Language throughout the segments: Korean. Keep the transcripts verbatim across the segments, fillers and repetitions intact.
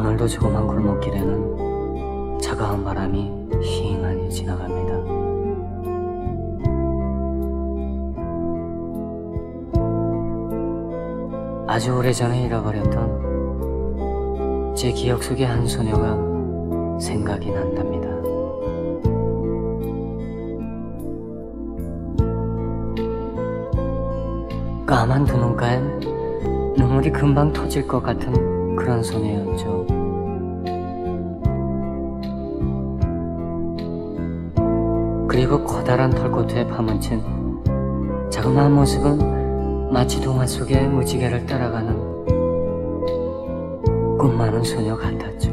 오늘도 조그만 골목길에는 차가운 바람이 휘잉하니 지나갑니다. 아주 오래전에 잃어버렸던 제 기억 속의 한 소녀가 생각이 난답니다. 까만 두 눈가엔 눈물이 금방 터질 것 같은 그런 소녀였죠. 그리고 커다란 털코트에 파묻힌 자그마한 모습은 마치 동화 속의 무지개를 따라가는 꿈 많은 소녀 같았죠.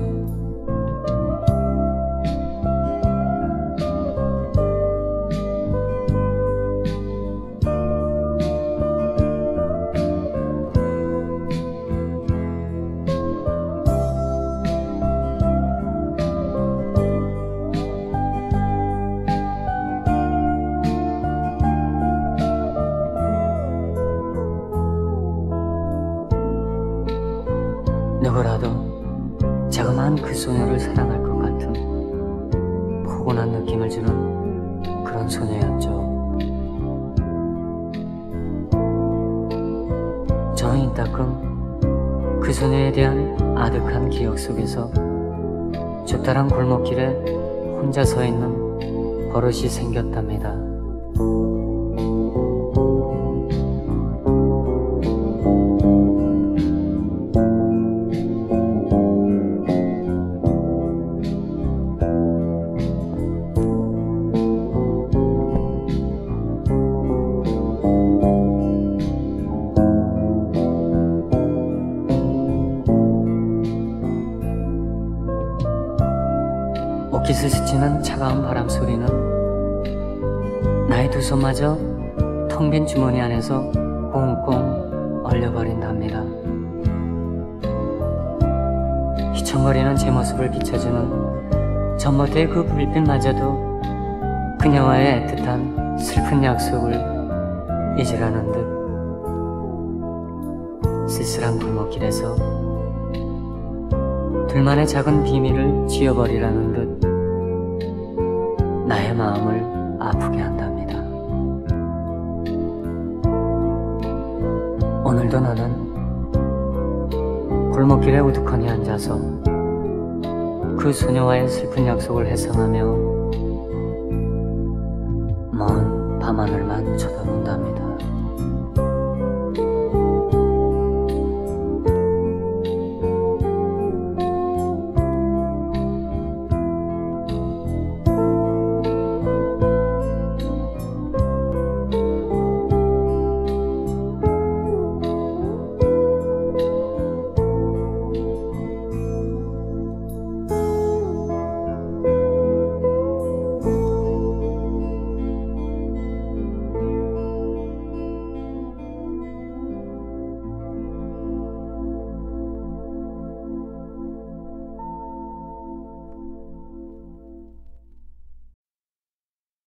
누구라도 자그마한 그 소녀를 사랑할 것 같은 포근한 느낌을 주는 그런 소녀였죠. 저는 이따금 그 소녀에 대한 아득한 기억 속에서 좁다란 골목길에 혼자 서 있는 버릇이 생겼답니다. 옷깃을 스치는 차가운 바람 소리는 나의 두 손마저 텅 빈 주머니 안에서 꽁꽁 얼려버린답니다. 휘청거리는 제 모습을 비춰주는 전봇대의 그 불빛마저도 그녀와의 애틋한 슬픈 약속을 잊으라는 듯 쓸쓸한 골목길에서 둘만의 작은 비밀을 지워버리라는 듯 나의 마음을 아프게 한답니다. 오늘도 나는 골목길에 우두커니 앉아서 그 소녀와의 슬픈 약속을 회상하며 먼 밤하늘만 쳐다본답니다.